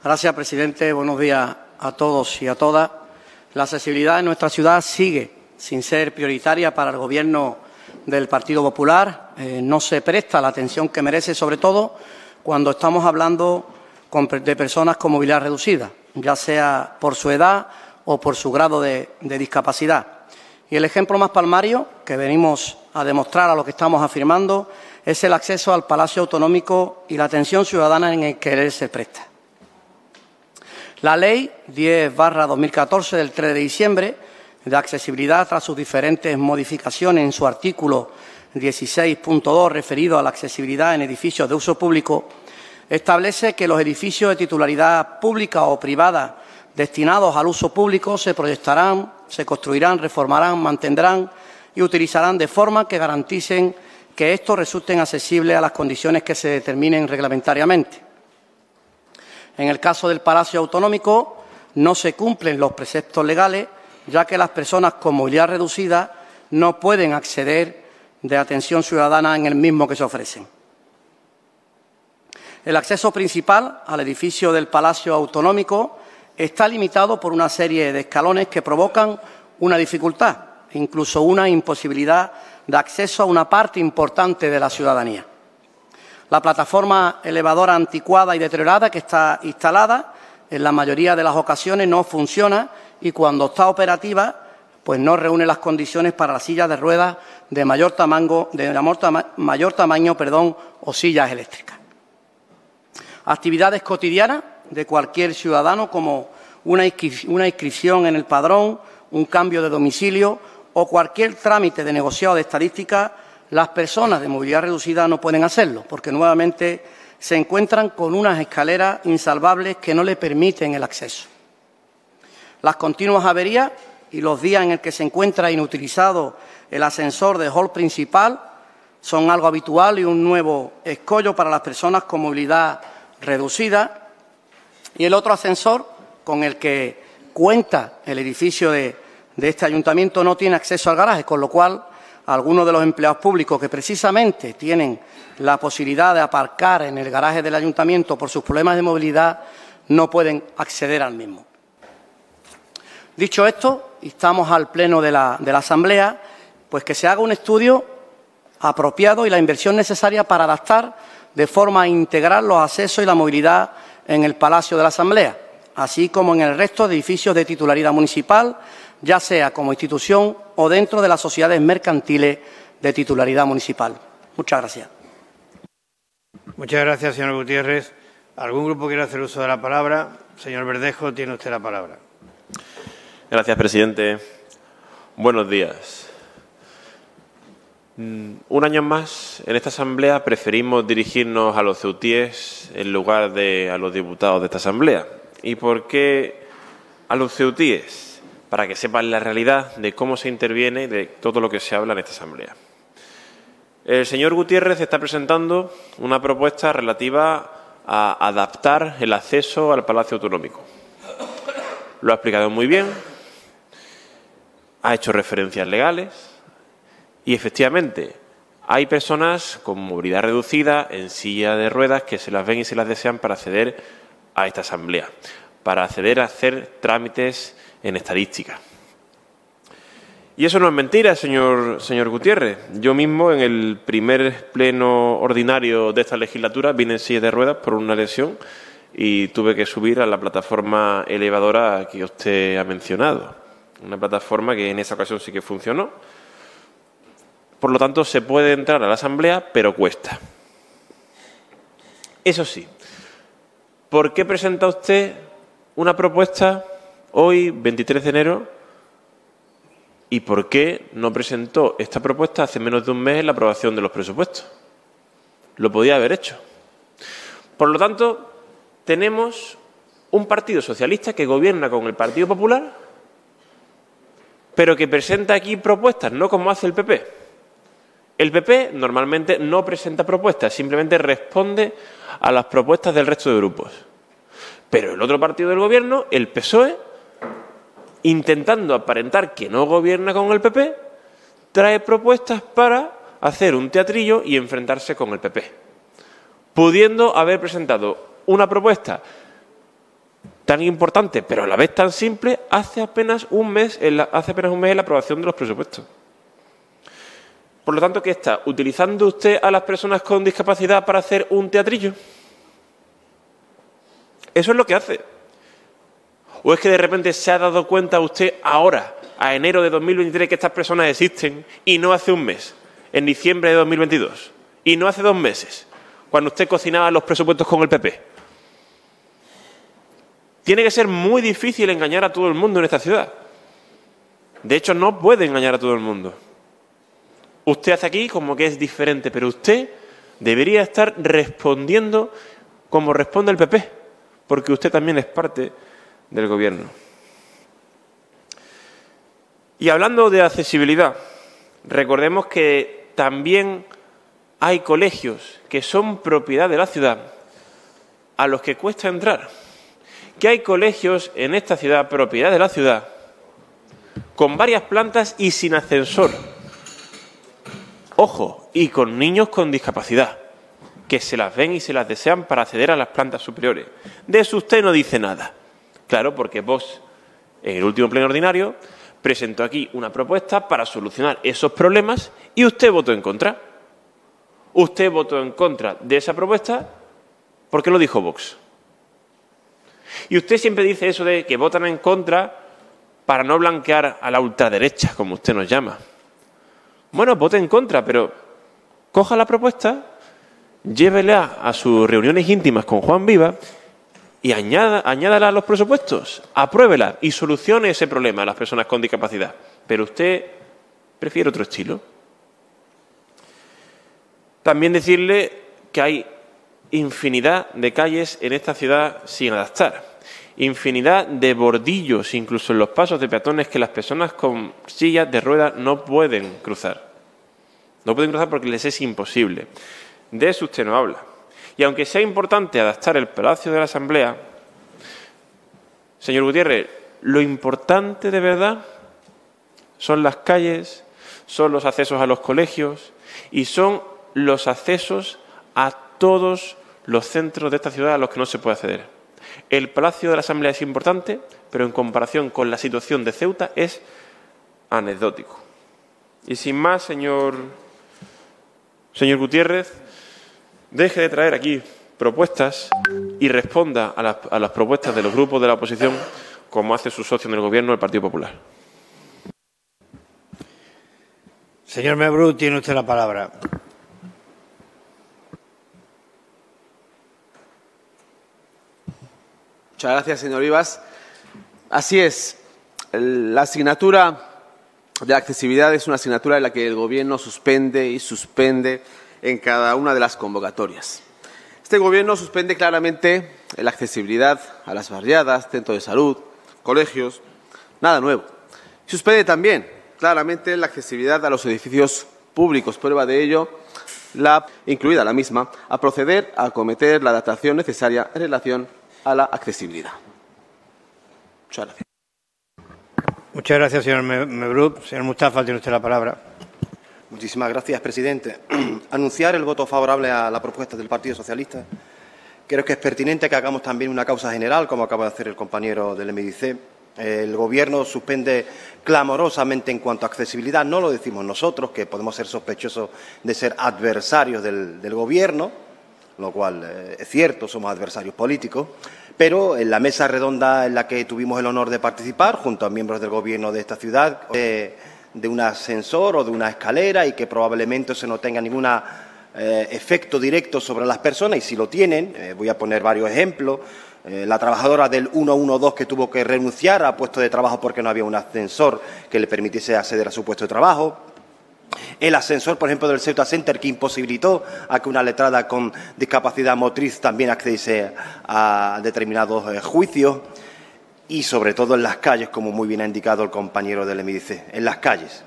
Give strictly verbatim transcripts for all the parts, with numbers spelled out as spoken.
Gracias, presidente. Buenos días a todos y a todas. La accesibilidad en nuestra ciudad sigue sin ser prioritaria para el Gobierno del Partido Popular. Eh, no se presta la atención que merece, sobre todo cuando estamos hablando de personas con movilidad reducida, ya sea por su edad o por su grado de, de discapacidad. Y el ejemplo más palmario que venimos a demostrar a lo que estamos afirmando es el acceso al Palacio Autonómico y la atención ciudadana en el que él se presta. La Ley diez barra dos mil catorce del tres de diciembre de accesibilidad, tras sus diferentes modificaciones en su artículo dieciséis punto dos referido a la accesibilidad en edificios de uso público, establece que los edificios de titularidad pública o privada destinados al uso público se proyectarán, se construirán, reformarán, mantendrán y utilizarán de forma que garanticen que estos resulten accesibles a las condiciones que se determinen reglamentariamente. En el caso del Palacio Autonómico, no se cumplen los preceptos legales, ya que las personas con movilidad reducida no pueden acceder de atención ciudadana en el mismo que se ofrecen. El acceso principal al edificio del Palacio Autonómico está limitado por una serie de escalones que provocan una dificultad, incluso una imposibilidad de acceso a una parte importante de la ciudadanía. La plataforma elevadora anticuada y deteriorada que está instalada en la mayoría de las ocasiones no funciona y cuando está operativa pues no reúne las condiciones para las sillas de ruedas de mayor tamaño, de mayor, tama mayor tamaño perdón, o sillas eléctricas. Actividades cotidianas de cualquier ciudadano como una inscripción en el padrón, un cambio de domicilio o cualquier trámite de negociado de estadística, las personas de movilidad reducida no pueden hacerlo, porque nuevamente se encuentran con unas escaleras insalvables que no le permiten el acceso. Las continuas averías y los días en el que se encuentra inutilizado el ascensor de hall principal son algo habitual y un nuevo escollo para las personas con movilidad reducida. Y el otro ascensor con el que cuenta el edificio de, de este ayuntamiento no tiene acceso al garaje, con lo cual algunos de los empleados públicos que precisamente tienen la posibilidad de aparcar en el garaje del ayuntamiento por sus problemas de movilidad no pueden acceder al mismo. Dicho esto, instamos al Pleno de la, de la Asamblea pues que se haga un estudio apropiado y la inversión necesaria para adaptar de forma integral los accesos y la movilidad en el Palacio de la Asamblea, así como en el resto de edificios de titularidad municipal, ya sea como institución o dentro de las sociedades mercantiles de titularidad municipal. Muchas gracias. Muchas gracias, señor Gutiérrez. ¿Algún grupo quiere hacer uso de la palabra? Señor Verdejo, tiene usted la palabra. Gracias, presidente. Buenos días. Un año más, en esta Asamblea preferimos dirigirnos a los ceutíes en lugar de a los diputados de esta Asamblea. ¿Y por qué a los ceutíes? Para que sepan la realidad de cómo se interviene y de todo lo que se habla en esta Asamblea. El señor Gutiérrez está presentando una propuesta relativa a adaptar el acceso al Palacio Autonómico. Lo ha explicado muy bien, ha hecho referencias legales y, efectivamente, hay personas con movilidad reducida en silla de ruedas que se las ven y se las desean para acceder a esta Asamblea, para acceder a hacer trámites en estadística. Y eso no es mentira, señor, señor Gutiérrez. Yo mismo, en el primer pleno ordinario de esta legislatura, vine en silla de ruedas por una lesión y tuve que subir a la plataforma elevadora que usted ha mencionado. Una plataforma que en esa ocasión sí que funcionó. Por lo tanto, se puede entrar a la Asamblea, pero cuesta. Eso sí, ¿por qué presenta usted una propuesta hoy, veintitrés de enero, y por qué no presentó esta propuesta hace menos de un mes en la aprobación de los presupuestos? Lo podía haber hecho. Por lo tanto, tenemos un Partido Socialista que gobierna con el Partido Popular, pero que presenta aquí propuestas, no como hace el P P. El P P normalmente no presenta propuestas, simplemente responde a las propuestas del resto de grupos. Pero el otro partido del Gobierno, el P S O E, intentando aparentar que no gobierna con el P P, trae propuestas para hacer un teatrillo y enfrentarse con el P P, pudiendo haber presentado una propuesta tan importante, pero a la vez tan simple, hace apenas un mes, en la, hace apenas un mes en la aprobación de los presupuestos. Por lo tanto, ¿qué está? ¿Utilizando usted a las personas con discapacidad para hacer un teatrillo? Eso es lo que hace. ¿O es que de repente se ha dado cuenta usted ahora, a enero de dos mil veintitrés, que estas personas existen y no hace un mes, en diciembre de dos mil veintidós, y no hace dos meses, cuando usted cocinaba los presupuestos con el P P? Tiene que ser muy difícil engañar a todo el mundo en esta ciudad. De hecho, no puede engañar a todo el mundo. Usted hace aquí como que es diferente, pero usted debería estar respondiendo como responde el P P, porque usted también es parte del Gobierno. Y hablando de accesibilidad, recordemos que también hay colegios que son propiedad de la ciudad a los que cuesta entrar. Que hay colegios en esta ciudad, propiedad de la ciudad, con varias plantas y sin ascensor. Ojo, y con niños con discapacidad, que se las ven y se las desean para acceder a las plantas superiores. De eso usted no dice nada. Claro, porque Vox, en el último pleno ordinario, presentó aquí una propuesta para solucionar esos problemas y usted votó en contra. Usted votó en contra de esa propuesta porque lo dijo Vox. Y usted siempre dice eso de que votan en contra para no blanquear a la ultraderecha, como usted nos llama. Bueno, vote en contra, pero coja la propuesta, llévela a sus reuniones íntimas con Juan Viva y añada, añádala a los presupuestos, apruébela y solucione ese problema a las personas con discapacidad. Pero usted prefiere otro estilo. También decirle que hay infinidad de calles en esta ciudad sin adaptar, infinidad de bordillos, incluso en los pasos de peatones, que las personas con sillas de ruedas no pueden cruzar. No pueden cruzar porque les es imposible. De eso usted no habla. Y aunque sea importante adaptar el Palacio de la Asamblea, señor Gutiérrez, lo importante de verdad son las calles, son los accesos a los colegios y son los accesos a todos los centros de esta ciudad a los que no se puede acceder. El Palacio de la Asamblea es importante, pero en comparación con la situación de Ceuta es anecdótico. Y sin más, señor, señor Gutiérrez, deje de traer aquí propuestas y responda a las, a las propuestas de los grupos de la oposición, como hace su socio en el Gobierno, el Partido Popular. Señor Melbrook, tiene usted la palabra. Muchas gracias, señor Vivas. Así es, la asignatura de accesibilidad es una asignatura en la que el Gobierno suspende y suspende en cada una de las convocatorias. Este Gobierno suspende claramente la accesibilidad a las barriadas, centros de salud, colegios, nada nuevo. Suspende también claramente la accesibilidad a los edificios públicos, prueba de ello, la, incluida la misma, a proceder a acometer la adaptación necesaria en relación a la accesibilidad. Muchas gracias. Muchas gracias, señor Melbrook. Señor Mustafa, tiene usted la palabra. Muchísimas gracias, presidente. Anunciar el voto favorable a la propuesta del Partido Socialista. Creo que es pertinente que hagamos también una causa general, como acaba de hacer el compañero del M D C. El Gobierno suspende clamorosamente en cuanto a accesibilidad. No lo decimos nosotros, que podemos ser sospechosos de ser adversarios del, del Gobierno, lo cual eh, es cierto, somos adversarios políticos, pero en la mesa redonda en la que tuvimos el honor de participar, junto a miembros del Gobierno de esta ciudad, eh, de un ascensor o de una escalera y que probablemente eso no tenga ningún eh, efecto directo sobre las personas, y si lo tienen, eh, voy a poner varios ejemplos. Eh, la trabajadora del ciento doce que tuvo que renunciar a puesto de trabajo porque no había un ascensor que le permitiese acceder a su puesto de trabajo. El ascensor, por ejemplo, del Ceuta Center, que imposibilitó a que una letrada con discapacidad motriz también accediese a determinados eh, juicios. Y, sobre todo, en las calles, como muy bien ha indicado el compañero del M D C, en las calles.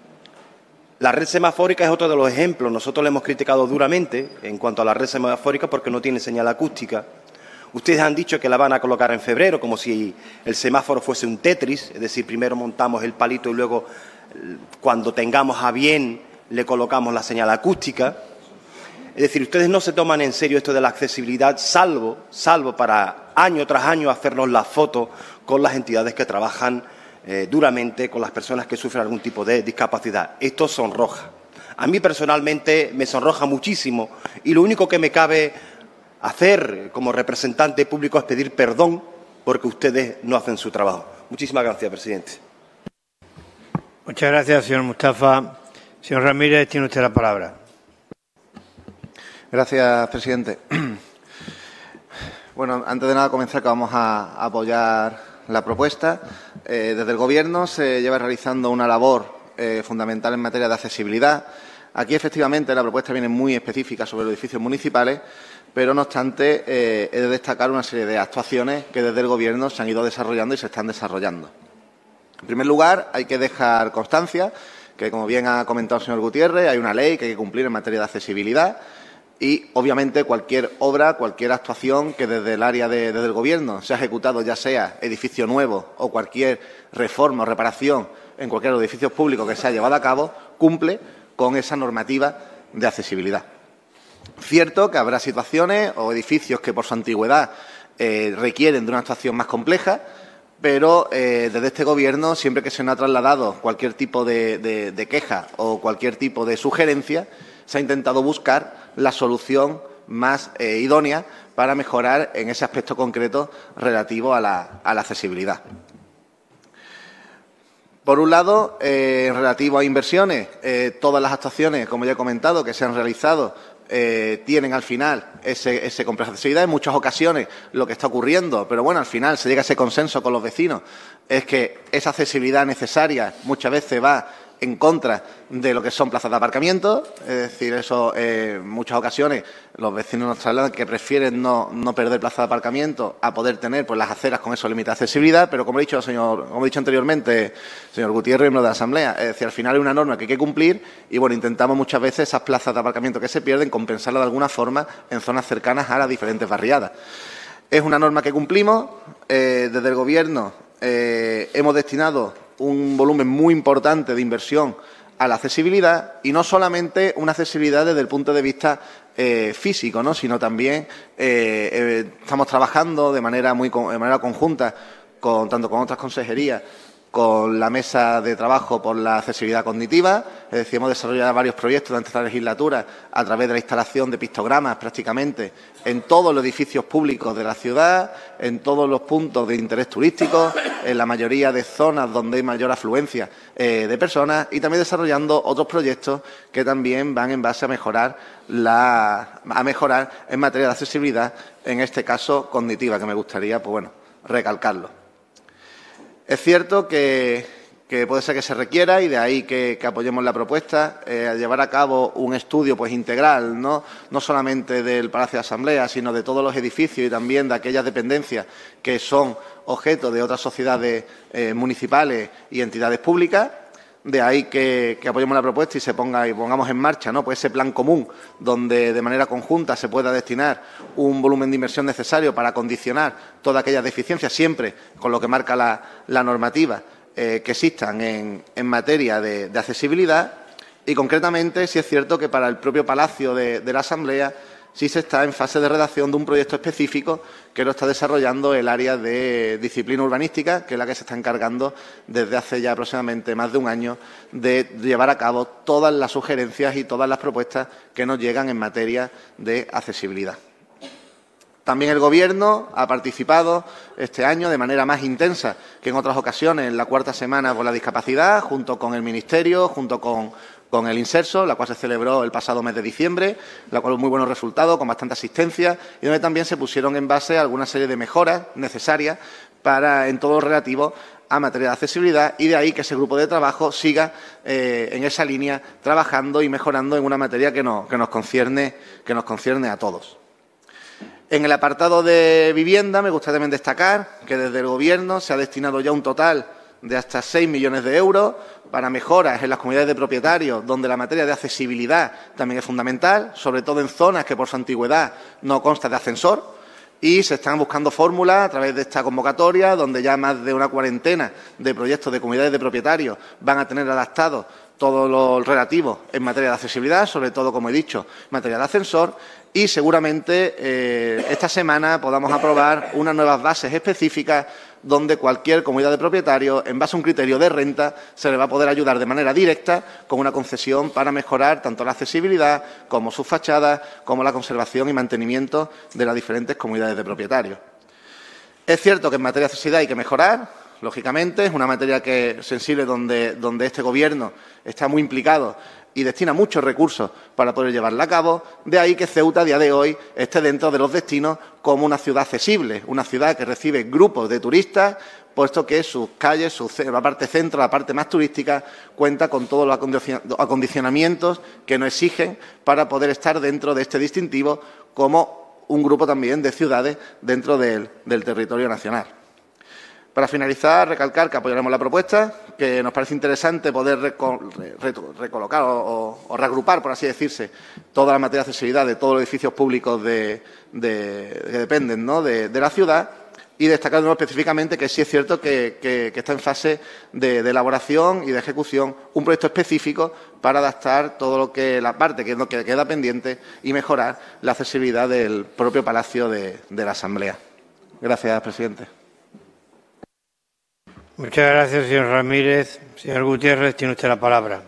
La red semafórica es otro de los ejemplos. Nosotros le hemos criticado duramente en cuanto a la red semafórica porque no tiene señal acústica. Ustedes han dicho que la van a colocar en febrero, como si el semáforo fuese un Tetris, es decir, primero montamos el palito y luego, cuando tengamos a bien, le colocamos la señal acústica. Es decir, ustedes no se toman en serio esto de la accesibilidad, salvo, salvo para año tras año hacernos las fotos con las entidades que trabajan eh, duramente con las personas que sufren algún tipo de discapacidad. Esto sonroja. A mí personalmente me sonroja muchísimo y lo único que me cabe hacer como representante público es pedir perdón porque ustedes no hacen su trabajo. Muchísimas gracias, presidente. Muchas gracias, señor Mustafa. Señor Ramírez, tiene usted la palabra. Gracias, presidente. Bueno, antes de nada comenzar que vamos a apoyar la propuesta. Eh, desde el Gobierno se lleva realizando una labor eh, fundamental en materia de accesibilidad. Aquí, efectivamente, la propuesta viene muy específica sobre los edificios municipales, pero, no obstante, eh, he de destacar una serie de actuaciones que desde el Gobierno se han ido desarrollando y se están desarrollando. En primer lugar, hay que dejar constancia que, como bien ha comentado el señor Gutiérrez, hay una ley que hay que cumplir en materia de accesibilidad y, obviamente, cualquier obra, cualquier actuación que desde el área de, desde el Gobierno se ha ejecutado, ya sea edificio nuevo o cualquier reforma o reparación en cualquier de los edificios públicos que se ha llevado a cabo, cumple con esa normativa de accesibilidad. Cierto que habrá situaciones o edificios que por su antigüedad eh, requieren de una actuación más compleja, pero eh, desde este Gobierno, siempre que se nos ha trasladado cualquier tipo de, de, de queja o cualquier tipo de sugerencia, se ha intentado buscar la solución más eh, idónea para mejorar en ese aspecto concreto relativo a la, a la accesibilidad. Por un lado, eh, relativo a inversiones, eh, todas las actuaciones, como ya he comentado, que se han realizado, eh, tienen al final ese, ese complejo de accesibilidad. En muchas ocasiones lo que está ocurriendo, pero bueno, al final se llega a ese consenso con los vecinos, es que esa accesibilidad necesaria muchas veces va en contra de lo que son plazas de aparcamiento, es decir, eso eh, en muchas ocasiones los vecinos nos trasladan que prefieren no, no perder plaza de aparcamiento a poder tener pues las aceras con esos límites de accesibilidad, pero como he dicho, señor, como he dicho anteriormente, señor Gutiérrez, miembro de la Asamblea, es decir, al final hay una norma que hay que cumplir y bueno, intentamos muchas veces esas plazas de aparcamiento que se pierden compensarlas de alguna forma en zonas cercanas a las diferentes barriadas. Es una norma que cumplimos, eh, desde el Gobierno eh, hemos destinado un volumen muy importante de inversión a la accesibilidad y no solamente una accesibilidad desde el punto de vista eh, físico, ¿no?, sino también eh, eh, estamos trabajando de manera muy de manera conjunta con tanto con otras consejerías, con la mesa de trabajo por la accesibilidad cognitiva, es decir, hemos desarrollado varios proyectos durante esta legislatura a través de la instalación de pictogramas prácticamente en todos los edificios públicos de la ciudad, en todos los puntos de interés turístico, en la mayoría de zonas donde hay mayor afluencia eh, de personas y también desarrollando otros proyectos que también van en base a mejorar, la, a mejorar en materia de accesibilidad, en este caso cognitiva, que me gustaría pues bueno, recalcarlo. Es cierto que, que puede ser que se requiera, y de ahí que, que apoyemos la propuesta, eh, a llevar a cabo un estudio pues integral, ¿no? no solamente del Palacio de Asamblea, sino de todos los edificios y también de aquellas dependencias que son objeto de otras sociedades eh, municipales y entidades públicas. De ahí que, que apoyemos la propuesta y se ponga y pongamos en marcha, ¿no?, pues ese plan común donde de manera conjunta se pueda destinar un volumen de inversión necesario para condicionar todas aquellas deficiencias, siempre con lo que marca la, la normativa eh, que existan en, en materia de, de accesibilidad. Y concretamente, sí es cierto que para el propio Palacio de, de la Asamblea sí se está en fase de redacción de un proyecto específico que lo está desarrollando el área de disciplina urbanística, que es la que se está encargando desde hace ya aproximadamente más de un año de llevar a cabo todas las sugerencias y todas las propuestas que nos llegan en materia de accesibilidad. También el Gobierno ha participado este año de manera más intensa que en otras ocasiones en la cuarta semana por la discapacidad, junto con el Ministerio, junto con con el Inserso, la cual se celebró el pasado mes de diciembre, la cual muy buenos resultados, con bastante asistencia, y donde también se pusieron en base alguna serie de mejoras necesarias para, en todo lo relativo a materia de accesibilidad, y de ahí que ese grupo de trabajo siga eh, en esa línea trabajando y mejorando en una materia que nos, que nos concierne, que nos concierne a todos. En el apartado de vivienda me gustaría también destacar que desde el Gobierno se ha destinado ya un total de hasta seis millones de euros para mejoras en las comunidades de propietarios, donde la materia de accesibilidad también es fundamental, sobre todo en zonas que por su antigüedad no consta de ascensor, y se están buscando fórmulas a través de esta convocatoria, donde ya más de una cuarentena de proyectos de comunidades de propietarios van a tener adaptados todo lo relativo en materia de accesibilidad, sobre todo, como he dicho, en materia de ascensor, y seguramente eh, esta semana podamos aprobar unas nuevas bases específicas donde cualquier comunidad de propietarios, en base a un criterio de renta, se le va a poder ayudar de manera directa con una concesión para mejorar tanto la accesibilidad como sus fachadas, como la conservación y mantenimiento de las diferentes comunidades de propietarios. Es cierto que en materia de accesibilidad hay que mejorar. Lógicamente, es una materia que sensible donde, donde este Gobierno está muy implicado y destina muchos recursos para poder llevarla a cabo. De ahí que Ceuta, a día de hoy, esté dentro de los destinos como una ciudad accesible, una ciudad que recibe grupos de turistas, puesto que sus calles, su, la parte centro, la parte más turística, cuenta con todos los acondicionamientos que nos exigen para poder estar dentro de este distintivo como un grupo también de ciudades dentro del, del territorio nacional. Para finalizar, recalcar que apoyaremos la propuesta, que nos parece interesante poder reco re recolocar o, o, o reagrupar, por así decirse, toda la materia de accesibilidad de todos los edificios públicos de, de, que dependen, ¿no?, de, de la ciudad, y destacar específicamente que sí es cierto que, que, que está en fase de, de elaboración y de ejecución un proyecto específico para adaptar todo lo que la parte que, que queda pendiente y mejorar la accesibilidad del propio Palacio de, de la Asamblea. Gracias, presidente. Muchas gracias, señor Ramírez. Señor Gutiérrez, tiene usted la palabra.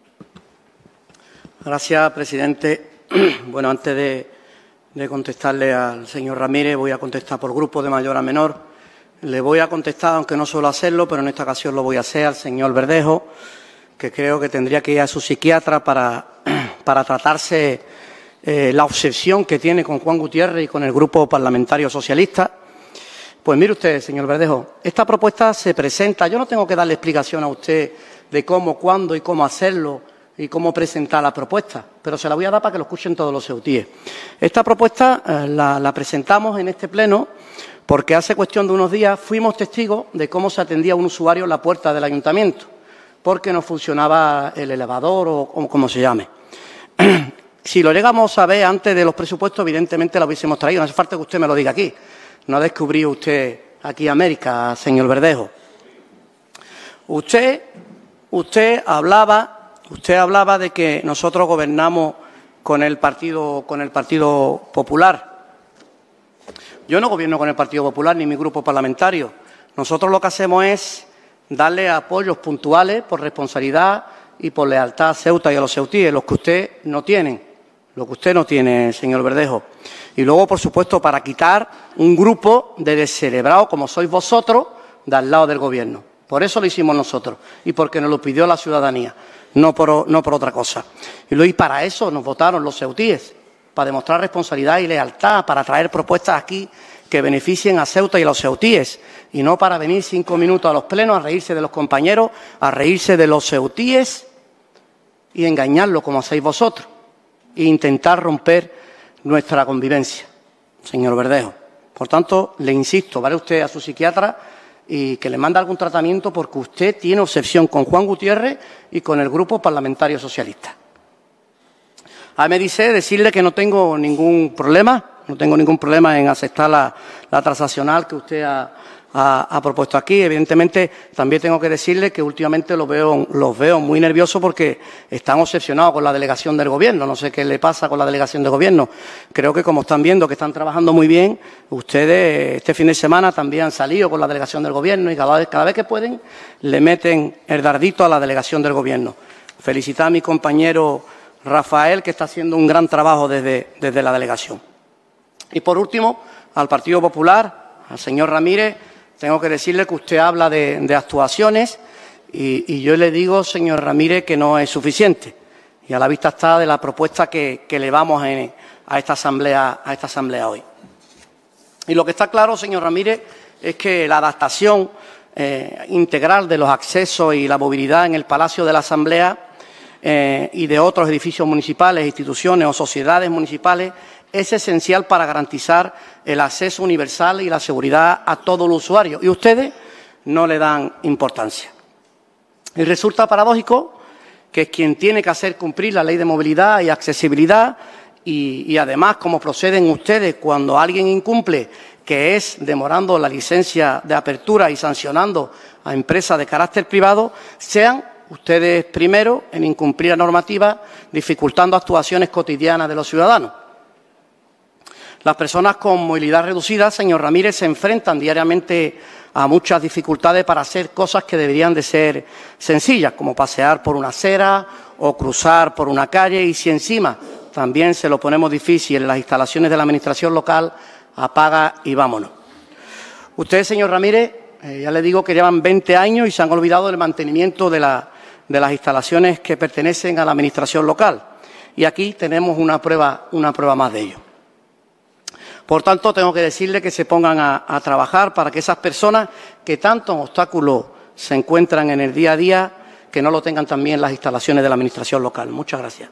Gracias, presidente. Bueno, antes de, de contestarle al señor Ramírez, voy a contestar por grupo de mayor a menor. Le voy a contestar, aunque no suelo hacerlo, pero en esta ocasión lo voy a hacer, al señor Verdejo, que creo que tendría que ir a su psiquiatra para, para tratarse eh, la obsesión que tiene con Juan Gutiérrez y con el Grupo Parlamentario Socialista. Pues mire usted, señor Verdejo, esta propuesta se presenta. Yo no tengo que darle explicación a usted de cómo, cuándo y cómo hacerlo y cómo presentar la propuesta, pero se la voy a dar para que lo escuchen todos los ceutíes. Esta propuesta eh, la, la presentamos en este pleno porque hace cuestión de unos días fuimos testigos de cómo se atendía a un usuario en la puerta del ayuntamiento, porque no funcionaba el elevador o, o como se llame. Si lo llegamos a ver antes de los presupuestos, evidentemente lo hubiésemos traído. No hace falta que usted me lo diga aquí. No ha descubrido usted aquí América, señor Verdejo. Usted, usted hablaba, usted hablaba de que nosotros gobernamos con el Partido, con el Partido Popular. Yo no gobierno con el Partido Popular ni mi grupo parlamentario. Nosotros lo que hacemos es darle apoyos puntuales por responsabilidad y por lealtad a Ceuta y a los ceutíes, los que usted no tiene, lo que usted no tiene, señor Verdejo. Y luego, por supuesto, para quitar un grupo de descerebrados, como sois vosotros, de al lado del Gobierno. Por eso lo hicimos nosotros y porque nos lo pidió la ciudadanía, no por, no por otra cosa. Y, luego, y para eso nos votaron los ceutíes, para demostrar responsabilidad y lealtad, para traer propuestas aquí que beneficien a Ceuta y a los ceutíes, y no para venir cinco minutos a los plenos a reírse de los compañeros, a reírse de los ceutíes y engañarlos como hacéis vosotros, e intentar romper nuestra convivencia, señor Verdejo. Por tanto, le insisto, vaya usted a su psiquiatra y que le mande algún tratamiento porque usted tiene obsesión con Juan Gutiérrez y con el Grupo Parlamentario Socialista. A mí me dice decirle que no tengo ningún problema, no tengo ningún problema en aceptar la, la transaccional que usted ha, ha, ha propuesto aquí. Evidentemente, también tengo que decirle que últimamente los veo, los veo muy nerviosos porque están obsesionados con la delegación del Gobierno. No sé qué le pasa con la delegación del Gobierno. Creo que, como están viendo que están trabajando muy bien, ustedes este fin de semana también han salido con la delegación del Gobierno y cada vez, cada vez que pueden le meten el dardito a la delegación del Gobierno. Felicitar a mi compañero Rafael, que está haciendo un gran trabajo desde, desde la delegación. Y, por último, al Partido Popular, al señor Ramírez, tengo que decirle que usted habla de, de actuaciones y, y yo le digo, señor Ramírez, que no es suficiente. Y a la vista está de la propuesta que, que le vamos en, a, esta asamblea, a esta asamblea hoy. Y lo que está claro, señor Ramírez, es que la adaptación eh, integral de los accesos y la movilidad en el Palacio de la Asamblea eh, y de otros edificios municipales, instituciones o sociedades municipales es esencial para garantizar el acceso universal y la seguridad a todo el usuario. Y ustedes no le dan importancia. Y resulta paradójico que es quien tiene que hacer cumplir la ley de movilidad y accesibilidad y, y además, como proceden ustedes cuando alguien incumple, que es demorando la licencia de apertura y sancionando a empresas de carácter privado, sean ustedes primero en incumplir la normativa, dificultando actuaciones cotidianas de los ciudadanos. Las personas con movilidad reducida, señor Ramírez, se enfrentan diariamente a muchas dificultades para hacer cosas que deberían de ser sencillas, como pasear por una acera o cruzar por una calle, y si encima también se lo ponemos difícil en las instalaciones de la Administración local, apaga y vámonos. Ustedes, señor Ramírez, eh, ya le digo que llevan veinte años y se han olvidado del mantenimiento de, la, de las instalaciones que pertenecen a la Administración local. Y aquí tenemos una prueba, una prueba más de ello. Por tanto, tengo que decirle que se pongan a, a trabajar para que esas personas que tantos obstáculos se encuentran en el día a día, que no lo tengan también las instalaciones de la Administración local. Muchas gracias.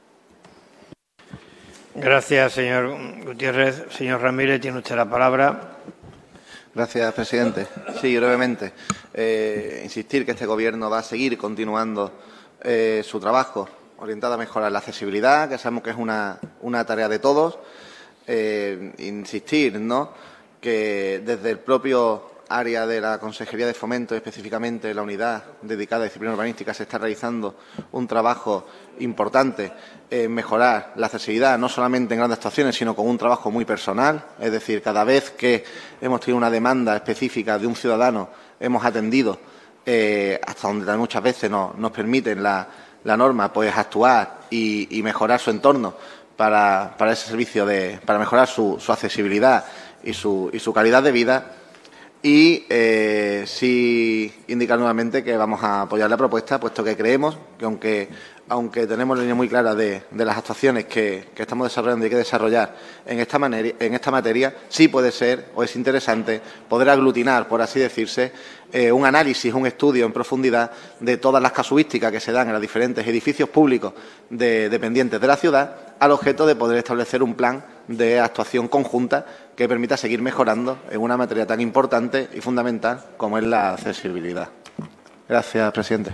Gracias, señor Gutiérrez. Señor Ramírez, tiene usted la palabra. Gracias, presidente. Sí, brevemente. Eh, insistir que este Gobierno va a seguir continuando eh, su trabajo orientado a mejorar la accesibilidad, que sabemos que es una, una tarea de todos. Eh, insistir, ¿no?, que desde el propio área de la Consejería de Fomento, específicamente la unidad dedicada a disciplina urbanística, se está realizando un trabajo importante en mejorar la accesibilidad, no solamente en grandes actuaciones, sino con un trabajo muy personal. Es decir, cada vez que hemos tenido una demanda específica de un ciudadano, hemos atendido eh, hasta donde muchas veces no, nos permiten la, la norma, pues actuar y, y mejorar su entorno para, para ese servicio, de, para mejorar su, su accesibilidad y su, y su calidad de vida. Y eh, sí indicar nuevamente que vamos a apoyar la propuesta, puesto que creemos que aunque, aunque tenemos la línea muy clara de, de las actuaciones que, que estamos desarrollando y hay que desarrollar en esta, manera, en esta materia, sí puede ser o es interesante poder aglutinar, por así decirse, eh, un análisis, un estudio en profundidad de todas las casuísticas que se dan en los diferentes edificios públicos de, dependientes de la ciudad, al objeto de poder establecer un plan de actuación conjunta que permita seguir mejorando en una materia tan importante y fundamental como es la accesibilidad. Gracias, presidente.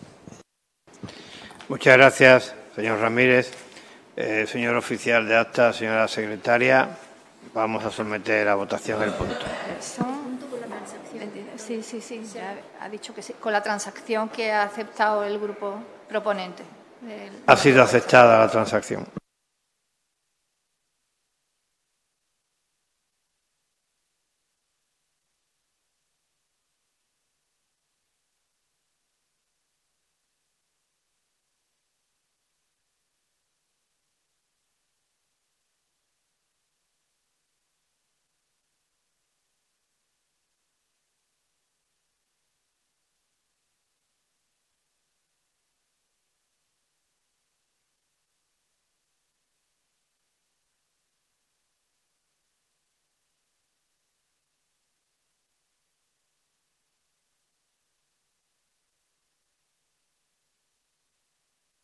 Muchas gracias, señor Ramírez. Eh, señor oficial de acta, señora secretaria, vamos a someter a votación el punto. Sí, sí, sí, ha dicho que sí, con la transacción que ha aceptado el grupo proponente. Ha sido aceptada la transacción.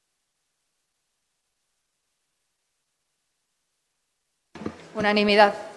Unanimidad.